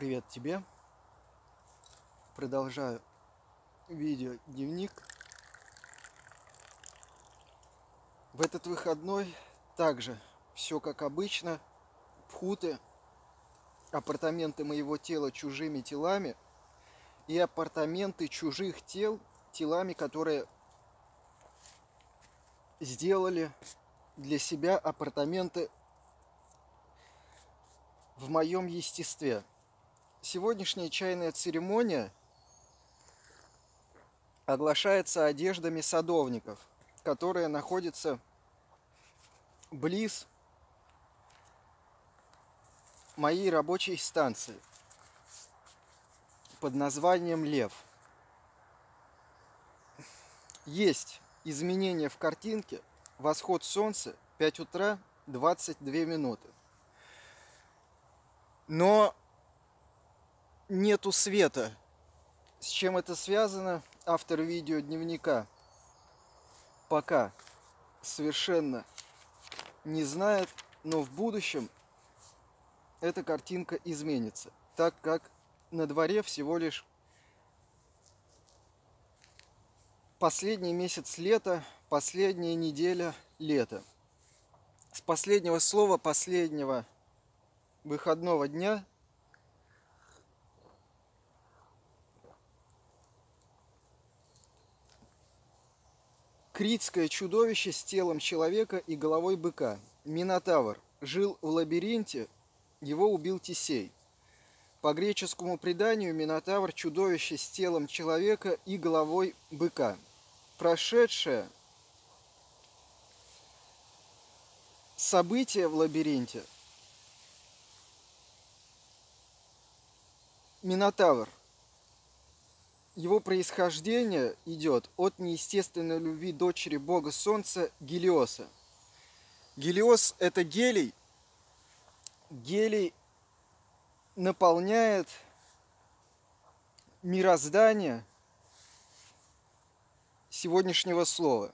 Привет тебе. Продолжаю видео дневник. В этот выходной также все как обычно. Пхуты, апартаменты моего тела чужими телами и апартаменты чужих тел телами, которые сделали для себя апартаменты в моем естестве. Сегодняшняя чайная церемония оглашается одеждами садовников, которые находятся близ моей рабочей станции под названием Лев. Есть изменения в картинке. Восход солнца 5 утра 22 минуты. Но нету света. С чем это связано, автор видео дневника пока совершенно не знает, но в будущем эта картинка изменится, так как на дворе всего лишь последний месяц лета, последняя неделя лета. С последнего слова, последнего выходного дня критское чудовище с телом человека и головой быка, Минотавр, жил в лабиринте, его убил Тесей. По греческому преданию Минотавр – чудовище с телом человека и головой быка. Прошедшее событие в лабиринте Минотавр. Его происхождение идет от неестественной любви дочери бога солнца Гелиоса. Гелиос – это гелий. Гелий наполняет мироздание сегодняшнего слова.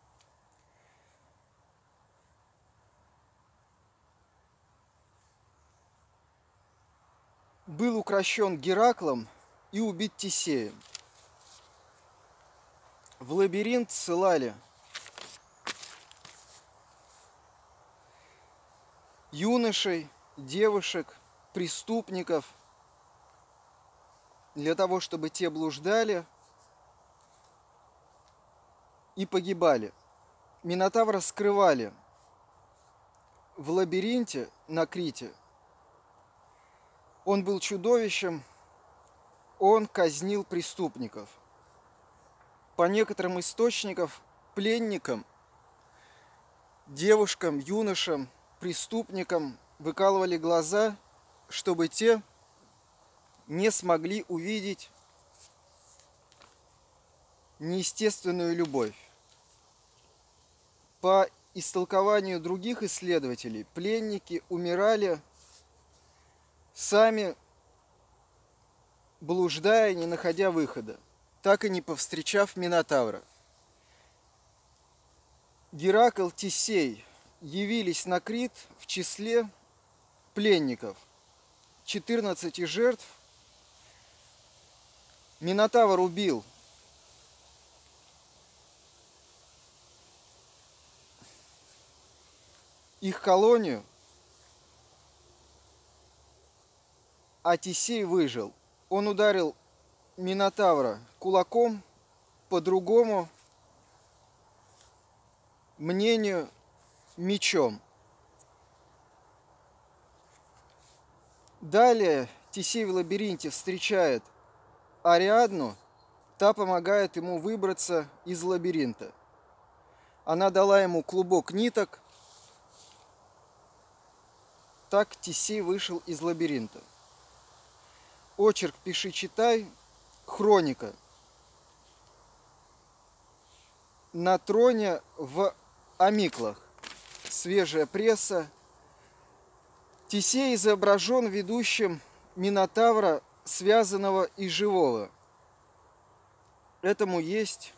Был укращен Гераклом и убит Тесеем. В лабиринт ссылали юношей, девушек, преступников для того, чтобы те блуждали и погибали. Минотавра скрывали в лабиринте на Крите. Он был чудовищем, он казнил преступников. По некоторым источникам, пленникам, девушкам, юношам, преступникам выкалывали глаза, чтобы те не смогли увидеть неестественную любовь. По истолкованию других исследователей, пленники умирали сами, блуждая, не находя выхода, так и не повстречав Минотавра. Геракл, Тесей явились на Крит в числе пленников. 14 жертв Минотавр убил их колонию, а Тесей выжил. Он ударил Минотавра кулаком, по другому мнению, мечом. Далее Тесей в лабиринте встречает Ариадну, та помогает ему выбраться из лабиринта. Она дала ему клубок ниток, так Тесей вышел из лабиринта. Очерк «Пиши, читай», хроника. На троне в Амиклах. Свежая пресса. Тесей изображен ведущим Минотавра, связанного и живого. Этому есть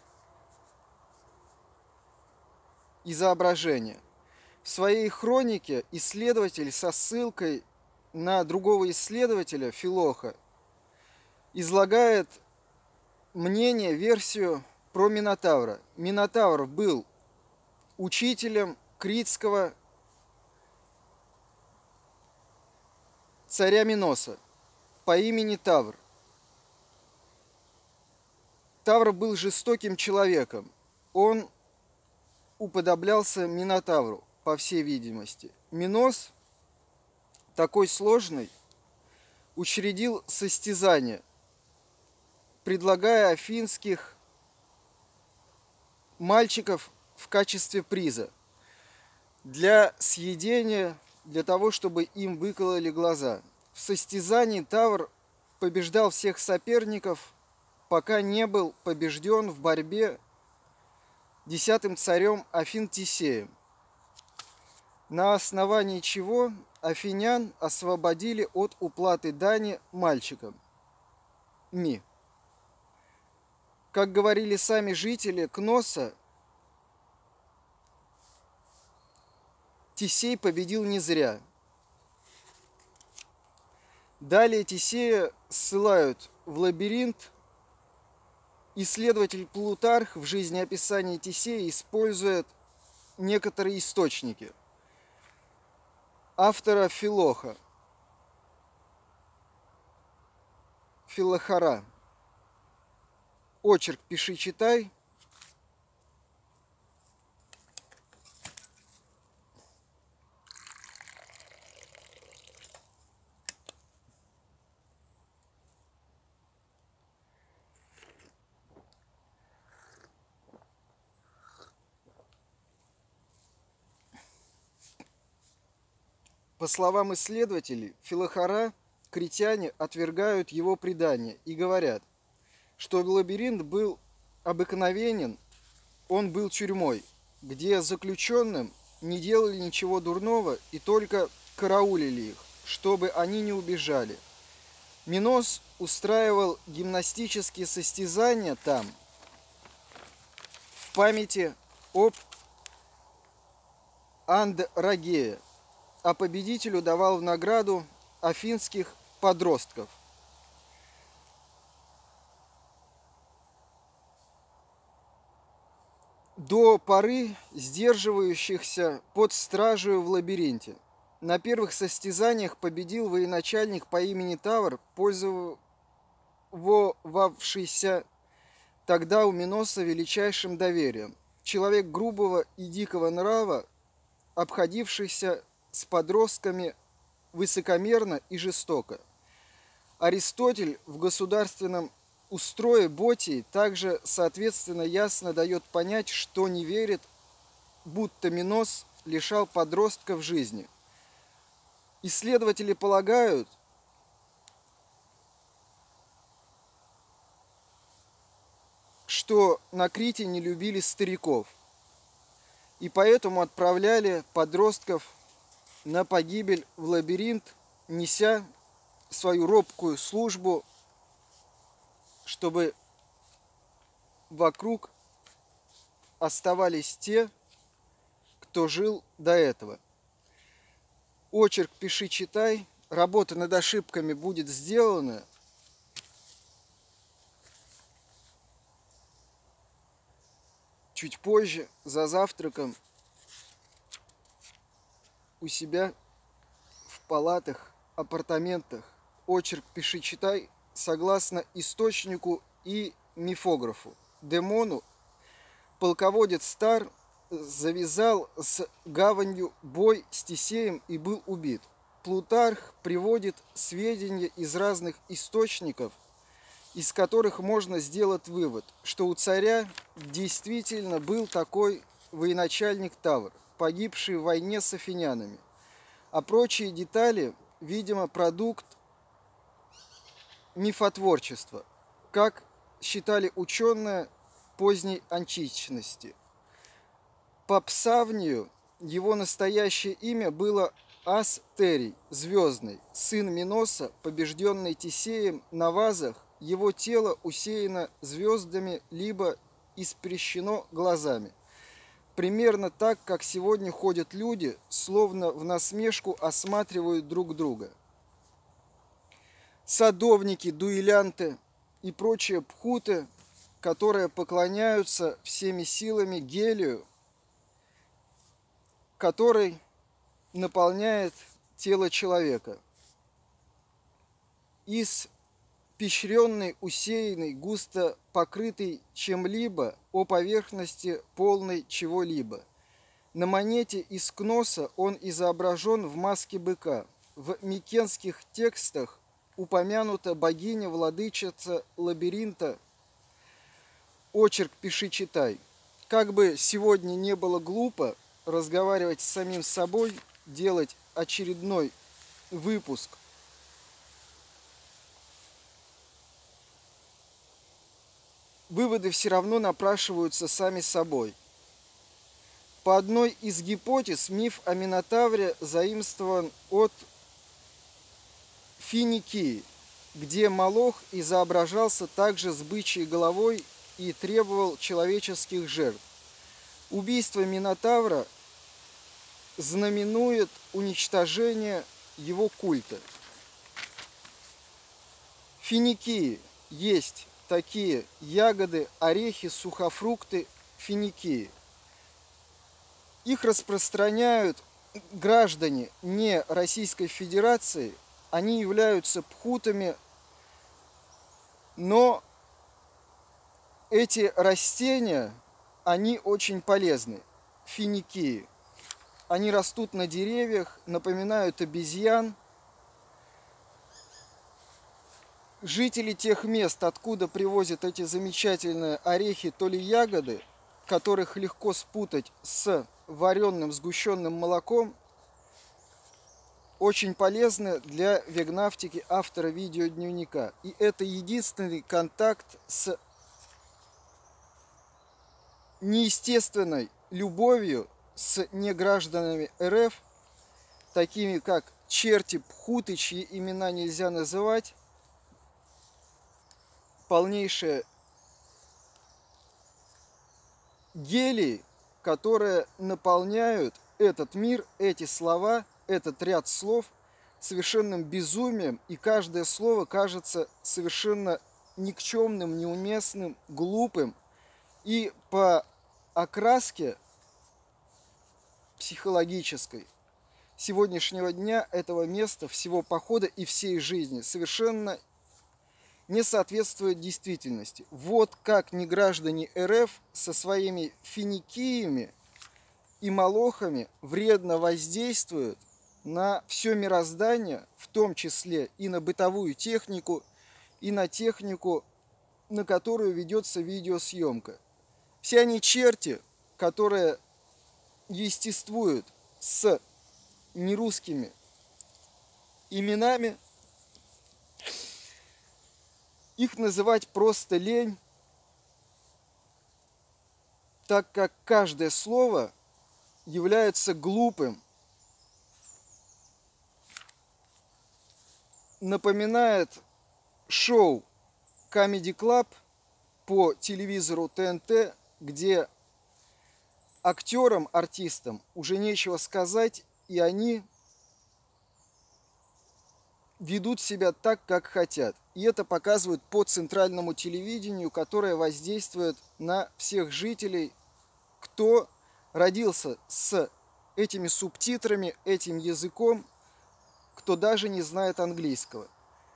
изображение. В своей хронике исследователь со ссылкой на другого исследователя, Филоха, излагает мнение, версию про Минотавра. Минотавр был учителем критского царя Миноса по имени Тавр. Тавр был жестоким человеком. Он уподоблялся Минотавру, по всей видимости. Минос, такой сложный, учредил состязание, предлагая афинских мальчиков в качестве приза для съедения, для того, чтобы им выкололи глаза. В состязании Тавр побеждал всех соперников, пока не был побежден в борьбе 10-м царем Афин Тисеем, на основании чего афинян освободили от уплаты дани мальчикам. Как говорили сами жители Кноса, Тисей победил не зря. Далее Тисея ссылают в лабиринт. Исследователь Плутарх в жизнеописании Тисея использует некоторые источники автора Филоха, Филохора. Очерк «Пиши, читай». По словам исследователей Филохора, критяне отвергают его предание и говорят, что лабиринт был обыкновенен, он был тюрьмой, где заключенным не делали ничего дурного и только караулили их, чтобы они не убежали. Минос устраивал гимнастические состязания там в памяти об Андрогее, а победителю давал в награду афинских подростков. До поры сдерживающихся под стражей в лабиринте. На первых состязаниях победил военачальник по имени Тавр, пользовавшийся тогда у Миноса величайшим доверием. Человек грубого и дикого нрава, обходившийся с подростками высокомерно и жестоко. Аристотель в государственном устрое Ботии также, соответственно, ясно дает понять, что не верит, будто Минос лишал подростков жизни. Исследователи полагают, что на Крите не любили стариков, и поэтому отправляли подростков на погибель в лабиринт, неся свою робкую службу, чтобы вокруг оставались те, кто жил до этого. Очерк «Пиши, читай». Работа над ошибками будет сделана. Чуть позже, за завтраком, у себя в палатах, апартаментах. Очерк «Пиши, читай» согласно источнику и мифографу. Демону полководец Стар завязал с гаванью бой с Тисеем и был убит. Плутарх приводит сведения из разных источников, из которых можно сделать вывод, что у царя действительно был такой военачальник Тавр, погибший в войне с афинянами. А прочие детали, видимо, продукт мифотворчества, как считали ученые поздней античности. По Псавнию его настоящее имя было Астерий, звездный, сын Миноса, побежденный Тисеем на вазах, его тело усеяно звездами, либо испрещено глазами. Примерно так, как сегодня ходят люди, словно в насмешку осматривают друг друга. садовники, дуэлянты и прочие пхуты, которые поклоняются всеми силами Гелию, который наполняет тело человека. Испещренный, усеянный, густо покрытый чем-либо о поверхности полной чего-либо. На монете из кноса он изображен в маске быка. В микенских текстах упомянута богиня-владычица лабиринта. Очерк «Пиши-читай». Как бы сегодня не было глупо разговаривать с самим собой, делать очередной выпуск, выводы все равно напрашиваются сами собой. По одной из гипотез, миф о Минотавре заимствован от Финикии, где Молох изображался также с бычьей головой и требовал человеческих жертв. Убийство Минотавра знаменует уничтожение его культа. В Финикии есть такие ягоды, орехи, сухофрукты финикии. Их распространяют граждане не Российской Федерации, они являются пхутами, но эти растения, они очень полезны. Финикии. Они растут на деревьях, напоминают обезьян. Жители тех мест, откуда привозят эти замечательные орехи, то ли ягоды, которых легко спутать с вареным сгущенным молоком, очень полезны для вегнавтики автора видеодневника. И это единственный контакт с неестественной любовью с негражданами РФ, такими как черти, пхуты, чьи имена нельзя называть, полнейшие гелии, которые наполняют этот мир, эти слова, этот ряд слов совершенным безумием, и каждое слово кажется совершенно никчемным, неуместным, глупым, и по окраске психологической сегодняшнего дня, этого места, всего похода и всей жизни совершенно не соответствует действительности. Вот как неграждане РФ со своими финикиями и молохами вредно воздействуют на все мироздание, в том числе и на бытовую технику, и на технику, на которую ведется видеосъемка. Все они черти, которые естествуют с нерусскими именами. Их называть просто лень, так как каждое слово является глупым, напоминает шоу Comedy Club по телевизору ТНТ, где актерам, артистам уже нечего сказать, и они ведут себя так, как хотят. И это показывают по центральному телевидению, которое воздействует на всех жителей, кто родился с этими субтитрами, этим языком, кто даже не знает английского.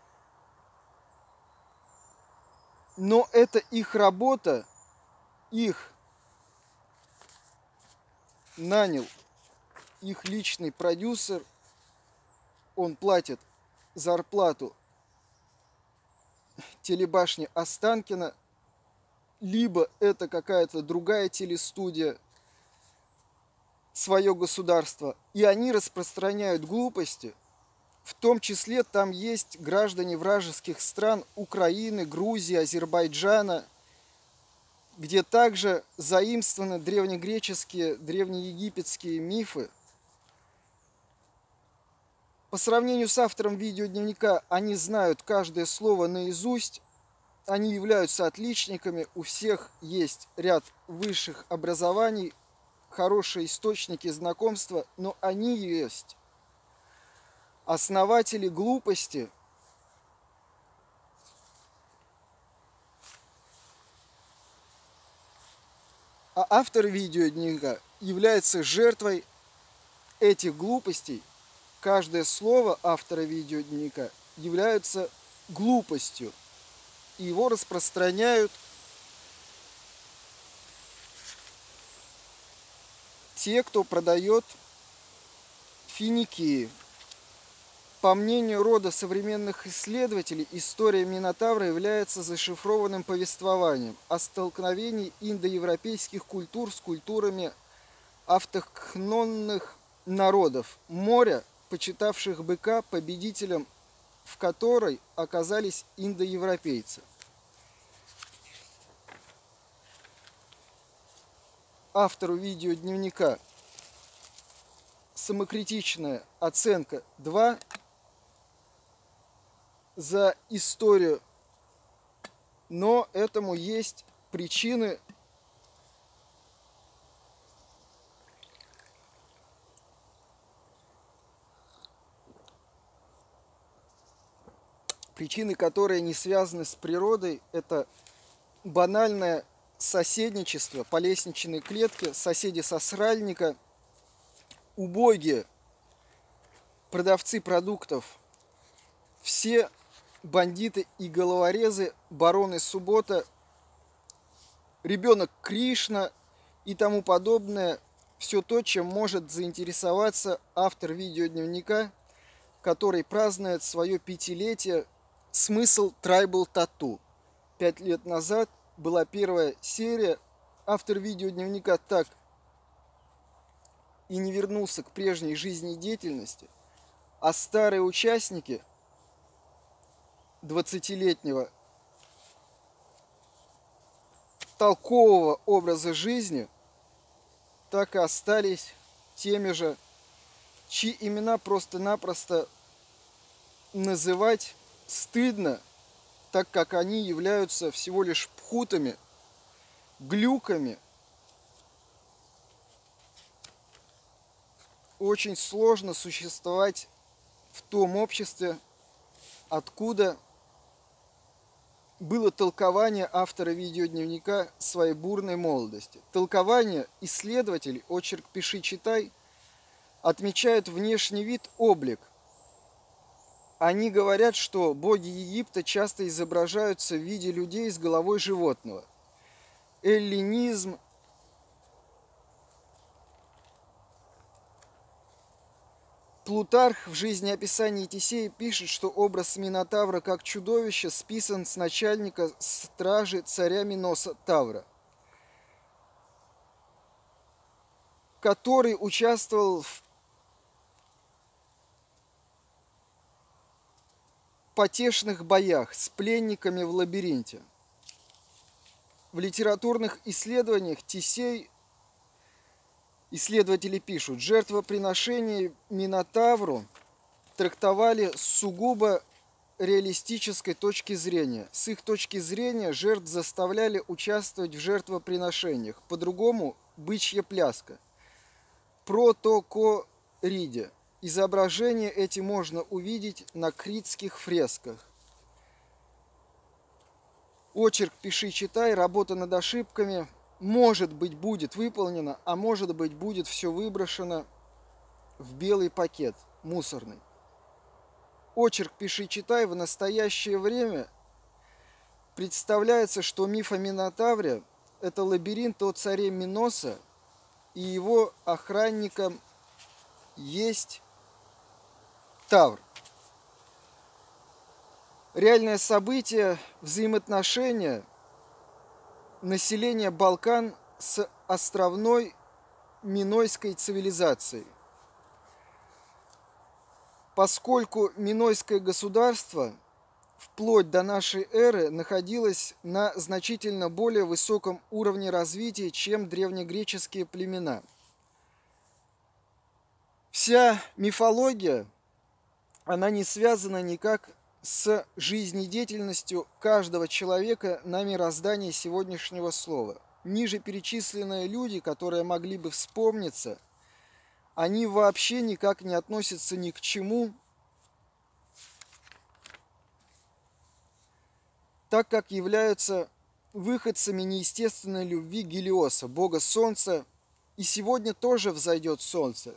Но это их работа, их нанял их личный продюсер, он платит зарплату телебашни Останкина, либо это какая-то другая телестудия, свое государство, и они распространяют глупости. В том числе там есть граждане вражеских стран Украины, Грузии, Азербайджана, где также заимствованы древнегреческие, древнеегипетские мифы. По сравнению с автором видеодневника, они знают каждое слово наизусть, они являются отличниками, у всех есть ряд высших образований, хорошие источники знакомства, но они есть основатели глупости, А автор видеодневника является жертвой этих глупостей. Каждое слово автора видеодневника является глупостью. И его распространяют те, кто продает финики. По мнению рода современных исследователей, история Минотавра является зашифрованным повествованием о столкновении индоевропейских культур с культурами автохтонных народов моря, почитавших быка победителем, в которой оказались индоевропейцы. Автору видеодневника самокритичная оценка 2 за историю, но этому есть причины. Причины, которые не связаны с природой, это банальное соседничество по лестничной клетке, соседи со сральника, убогие продавцы продуктов, все бандиты и головорезы, бароны Суббота, ребенок Кришна и тому подобное. Все то, чем может заинтересоваться автор видеодневника, который празднует свое 5-летие. Смысл Tribal Tattoo. 5 лет назад была первая серия. Автор видеодневника так и не вернулся к прежней жизнедеятельности, а старые участники 20-летнего толкового образа жизни так и остались теми же, чьи имена просто-напросто называть стыдно, так как они являются всего лишь пхутами, глюками. Очень сложно существовать в том обществе, откуда было толкование автора видеодневника своей бурной молодости. Толкование исследователей, очерк «Пиши, читай», отмечают внешний вид, облик. Они говорят, что боги Египта часто изображаются в виде людей с головой животного. Эллинизм, Плутарх в жизнеописании Тесея пишет, что образ Минотавра как чудовища списан с начальника стражи царя Миноса Тавра, который участвовал в потешных боях с пленниками в лабиринте. В литературных исследованиях Тесей исследователи пишут, жертвоприношение Минотавру трактовали с сугубо реалистической точки зрения. С их точки зрения жертв заставляли участвовать в жертвоприношениях. По-другому бычья пляска. Протокориде. Изображения эти можно увидеть на критских фресках. Очерк «Пиши, читай», работа над ошибками, может быть, будет выполнена, а может быть, будет все выброшено в белый пакет мусорный. Очерк «Пиши, читай» в настоящее время представляется, что миф о Минотавре – это лабиринт о царе Миноса, и его охранником есть Тавр. Реальное событие – взаимоотношения населения Балкан с островной минойской цивилизацией. Поскольку минойское государство вплоть до нашей эры находилось на значительно более высоком уровне развития, чем древнегреческие племена. Вся мифология, она не связана никак с жизнедеятельностью каждого человека на мироздании сегодняшнего слова. Ниже перечисленные люди, которые могли бы вспомниться, они вообще никак не относятся ни к чему, так как являются выходцами неестественной любви Гелиоса, бога солнца, и сегодня тоже взойдет солнце.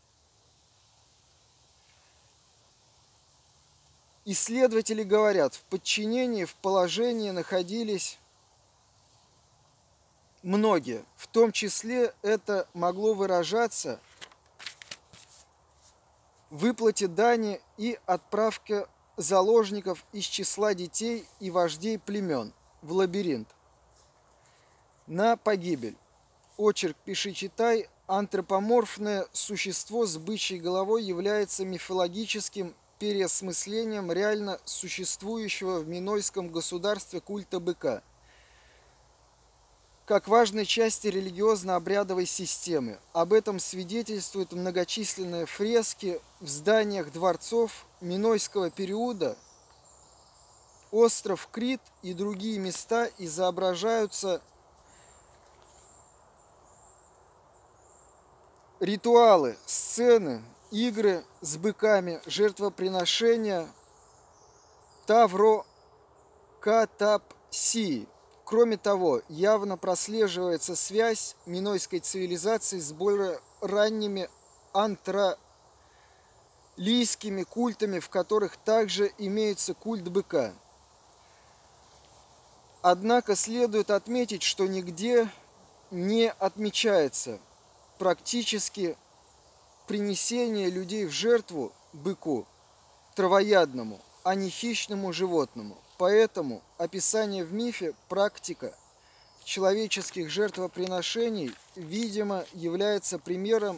Исследователи говорят, в подчинении, в положении находились многие. В том числе это могло выражаться в выплате дани и отправке заложников из числа детей и вождей племен в лабиринт на погибель. Очерк «Пиши-читай» антропоморфное существо с бычьей головой является мифологическим переосмыслением реально существующего в минойском государстве культа быка, как важной части религиозно-обрядовой системы. Об этом свидетельствуют многочисленные фрески в зданиях дворцов минойского периода. Остров Крит и другие места изображаются ритуалы, сцены, игры с быками, жертвоприношения, таврокатапсии. Кроме того, явно прослеживается связь минойской цивилизации с более ранними антралийскими культами, в которых также имеется культ быка. Однако следует отметить, что нигде не отмечается практически принесение людей в жертву быку, травоядному, а не хищному животному. Поэтому описание в мифе практика человеческих жертвоприношений, видимо, является примером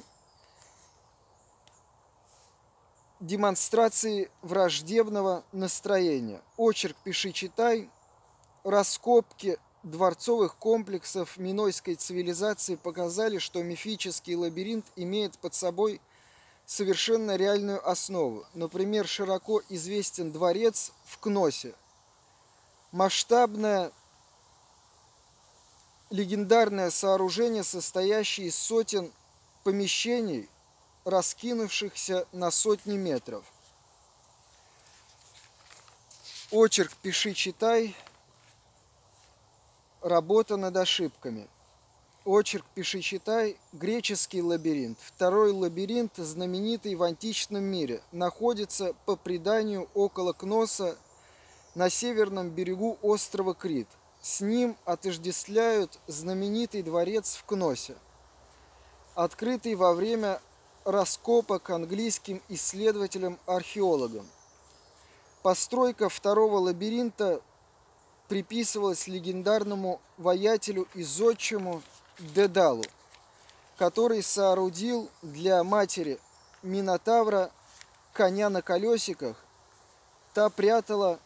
демонстрации враждебного настроения. Очерк «Пиши-читай», раскопки дворцовых комплексов минойской цивилизации показали, что мифический лабиринт имеет под собой совершенно реальную основу. Например, широко известен дворец в Кносе. Масштабное легендарное сооружение, состоящее из сотен помещений, раскинувшихся на сотни метров. Очерк «Пиши-читай», работа над ошибками. Очерк «Пиши-читай», греческий лабиринт. Второй лабиринт, знаменитый в античном мире, находится по преданию около Кноса на северном берегу острова Крит. С ним отождествляют знаменитый дворец в Кносе, открытый во время раскопок английским исследователям-археологам. Постройка второго лабиринта приписывалась легендарному воятелю и зодчему Дедалу, который соорудил для матери Минотавра коня на колесиках. Та прятала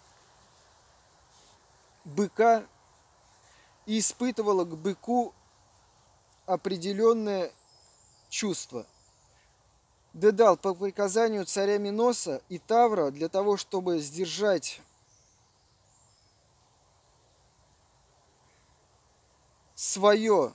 быка и испытывала к быку определенное чувство. Дедал по приказанию царя Миноса и Тавра для того, чтобы сдержать свое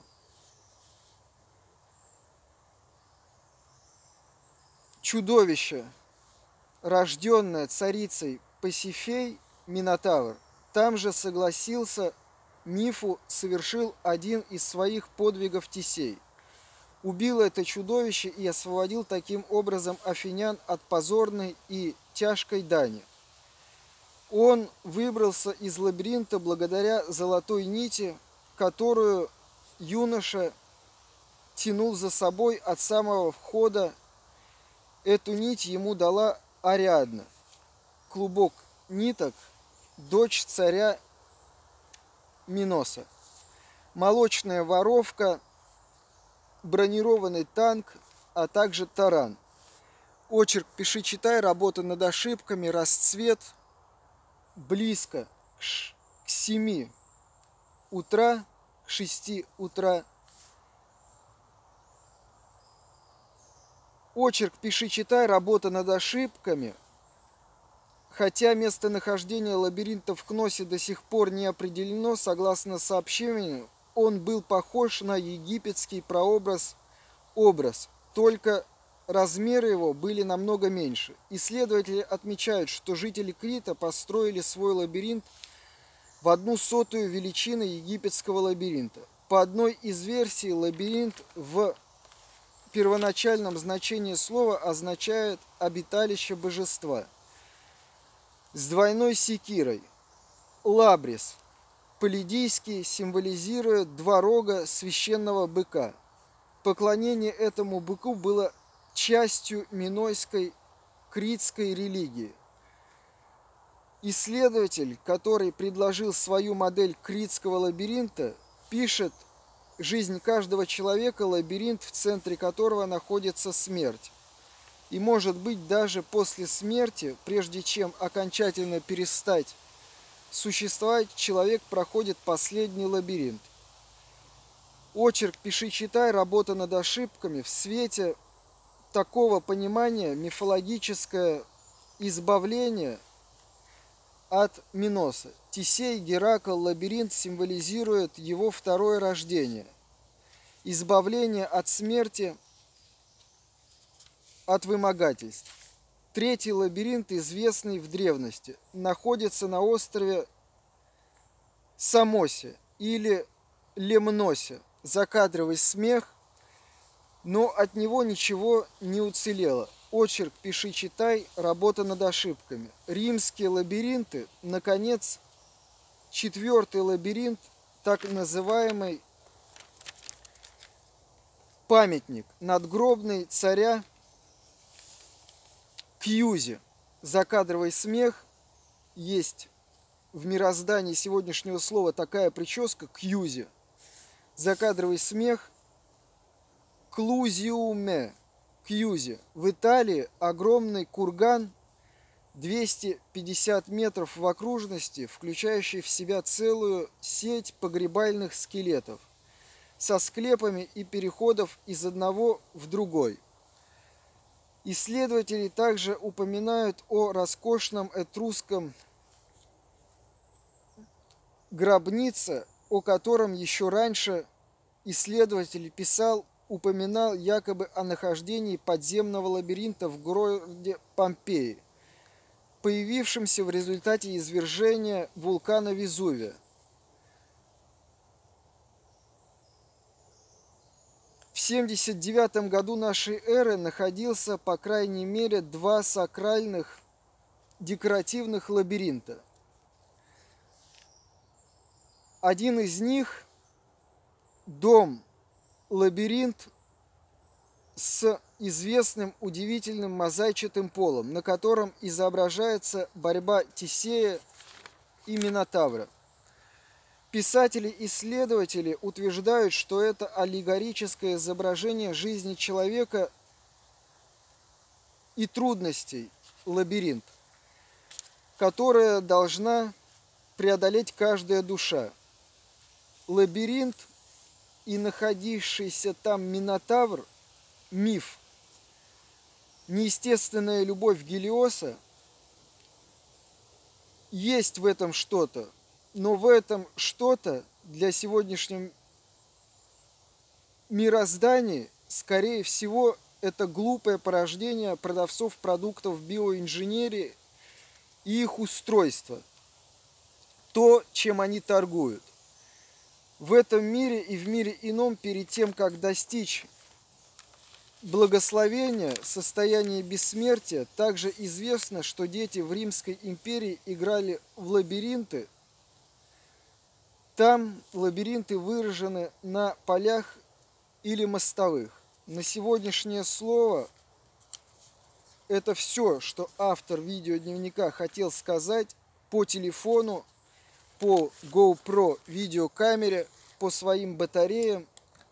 чудовище, рожденное царицей Пасифей, Минотавр, там же согласился мифу, совершил один из своих подвигов Тесей. Убил это чудовище и освободил таким образом афинян от позорной и тяжкой дани. Он выбрался из лабиринта благодаря золотой нити, которую юноша тянул за собой от самого входа. Эту нить ему дала Ариадна, клубок ниток, дочь царя Миноса. Молочная воровка, бронированный танк, а также таран. Очерк «Пиши-читай», работа над ошибками, расцвет близко к 7 утра, к 6 утра. Очерк «Пиши-читай», работа над ошибками. Хотя местонахождение лабиринта в Кносе до сих пор не определено, согласно сообщению, он был похож на египетский прообраз, только размеры его были намного меньше. Исследователи отмечают, что жители Крита построили свой лабиринт в 1/100 величины египетского лабиринта. По одной из версий, лабиринт в первоначальном значении слова означает обиталище божества с двойной секирой. Лабрис по-лидийски символизирует два рога священного быка. Поклонение этому быку было частью минойской критской религии. Исследователь, который предложил свою модель критского лабиринта, пишет: жизнь каждого человека – лабиринт, в центре которого находится смерть. И, может быть, даже после смерти, прежде чем окончательно перестать существовать, человек проходит последний лабиринт. Очерк «Пиши-читай. Работа над ошибками» в свете такого понимания мифологическое избавление от Миноса. Тесей, Геракл, лабиринт символизирует его второе рождение. Избавление от смерти, от вымогательств. Третий лабиринт, известный в древности, находится на острове Самосе или Лемносе. Закадровый смех, но от него ничего не уцелело. Очерк «Пиши-читай. Работа над ошибками». Римские лабиринты, наконец, четвертый лабиринт, так называемый памятник надгробный царя Кьюзи. Закадровый смех. Есть в мироздании сегодняшнего слова такая прическа Кьюзи. Закадровый смех Клузиуме. Кьюзи. В Италии огромный курган 250 метров в окружности, включающий в себя целую сеть погребальных скелетов со склепами и переходов из одного в другой. Исследователи также упоминают о роскошном этрусском гробнице, о котором еще раньше исследователь упоминал якобы о нахождении подземного лабиринта в городе Помпеи, появившемся в результате извержения вулкана Везувия. В 79 году нашей эры находился, по крайней мере, два сакральных декоративных лабиринта. Один из них – дом-лабиринт с известным удивительным мозаичатым полом, на котором изображается борьба Тесея и Минотавра. Писатели-исследователи утверждают, что это аллегорическое изображение жизни человека и трудностей лабиринт, которая должна преодолеть каждая душа. Лабиринт и находившийся там Минотавр – миф. Неестественная любовь Гелиоса – есть в этом что-то, но в этом что-то для сегодняшнего мироздания, скорее всего, это глупое порождение продавцов продуктов биоинженерии и их устройства, то, чем они торгуют. В этом мире и в мире ином, перед тем, как достичь благословения, состояния бессмертия, также известно, что дети в Римской империи играли в лабиринты. Там лабиринты выражены на полях или мостовых. На сегодняшнее слово это все, что автор видеодневника хотел сказать по телефону, по GoPro видеокамере, по своим батареям.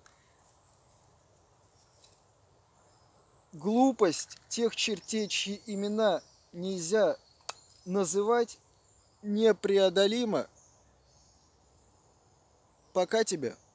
Глупость тех чертей, чьи имена нельзя называть, непреодолима. Пока тебе.